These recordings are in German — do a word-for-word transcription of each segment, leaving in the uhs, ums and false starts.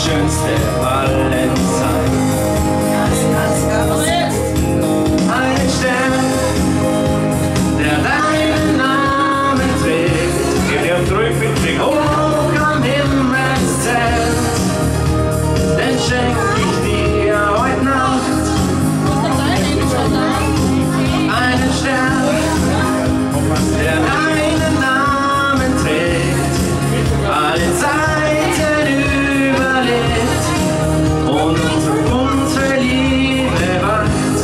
schönste Valentine. Ein Stern, der deinen Namen trägt, geht dir trüffig hoch am Himmelszelt. Den schenk ich dir heute Nacht. Einen Stern, der deinen Namen trägt, alle Zeiten überlebt und unsere Liebe wacht.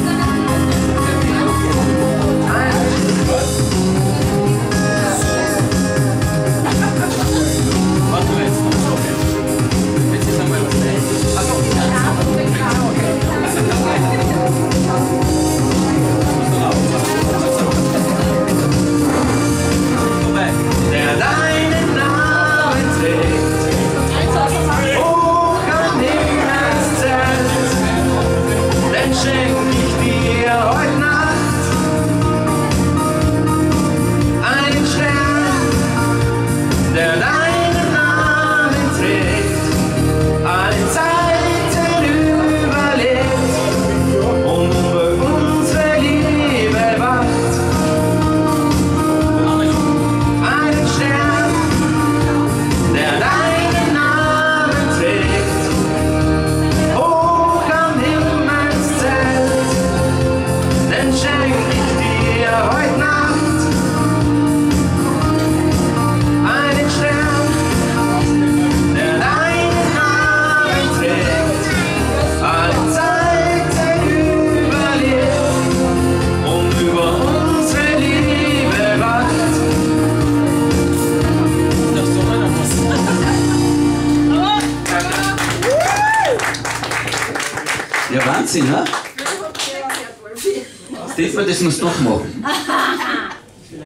Der deinen Namen trägt, hoch am Himmelszelt, den schenk ich dir heute Nacht. Einen Stern, der deinen Namen trägt, alle Zeiten überlebt und über unsere Liebe wacht. Einen Stern, der deinen Namen trägt, hoch am Himmelszelt, den schenk ich dir heute Nacht. Einen Stern, der deinen Namen trägt, alle Zeiten überlebt und über unsere Liebe wacht. Ja, Wahnsinn, ne? Stefan, das musst du doch machen.